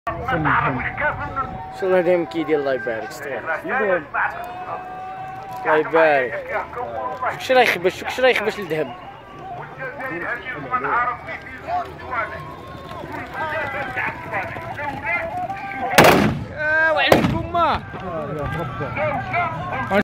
شنو هذا كيدير الله يبارك ستير الله يبارك. شكش راه يخبش الذهب. وعليكم ما